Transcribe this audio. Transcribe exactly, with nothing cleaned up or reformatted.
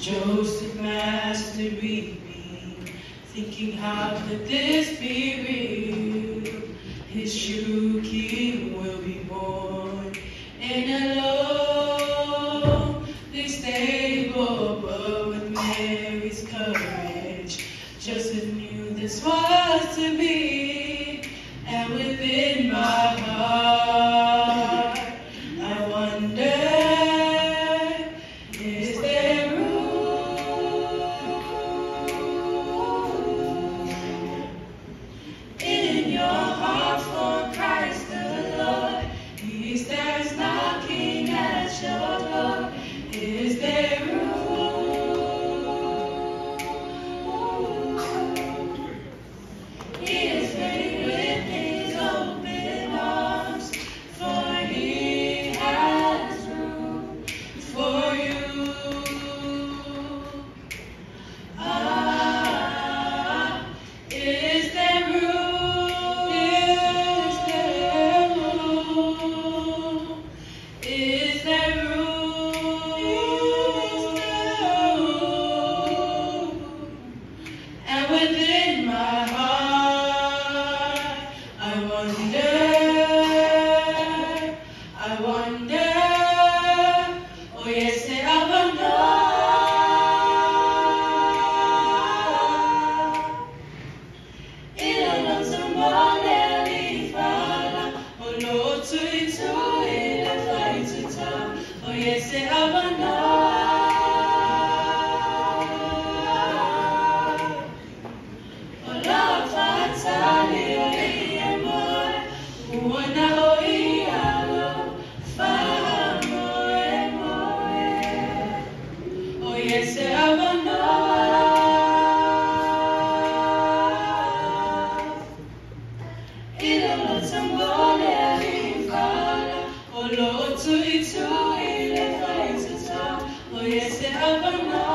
Joseph mastered reaping, thinking how could this be real? His true king will be born in a lonely stable, but with Mary's courage, Joseph knew this was to be. And within my heart, I wonder, is there room in your heart for Christ the Lord? He stands knocking at your door. Is there room? He is waiting with his open arms, for he has room for you. Ah, is there room? Is there room? Is there room? Is there room? And within my heart, I wonder, I wonder, oh yes, I wonder. Il non so vuole rifare, oh no, to itu il fai to oh yes, I wonder. Oh love, fatally, amore, una oialo, fa amore, amore. Oh yes, I wonder. Il non so vuole rifare, oh lo to itu il fai to oh yes, I wonder.